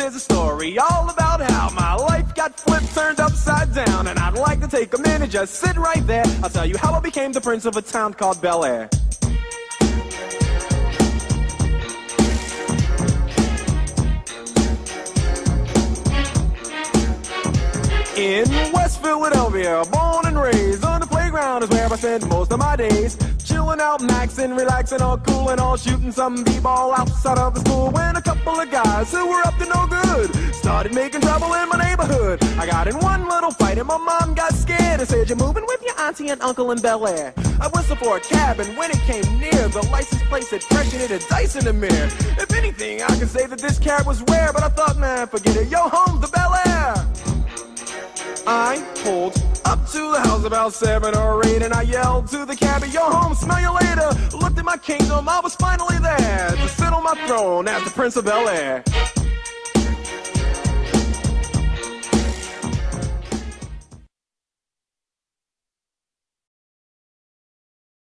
here's a story all about how my life got flipped, turned upside down. And I'd like to take a minute, just sit right there. I'll tell you how I became the prince of a town called Bel Air. In West Philadelphia, born and raised, on the playground is where I spent most of my days. Chilling out, maxing, relaxing, all cool and all, shooting some b-ball outside of the school. When a couple of guys who were up to no good started making trouble in my neighborhood. I got in one little fight and my mom got scared and said, "You're moving with your auntie and uncle in Bel Air." I whistled for a cab, and when it came near, the license plate said fresh and it had dice in the mirror. If anything, I could say that this cab was rare, but I thought, man, forget it, yo, home to Bel Air. I pulled up to the house about 7 or 8, and I yelled to the cabbie, "Yo, home, smell you later." Looked at my kingdom, I was finally there to sit on my throne as the Prince of Bel Air.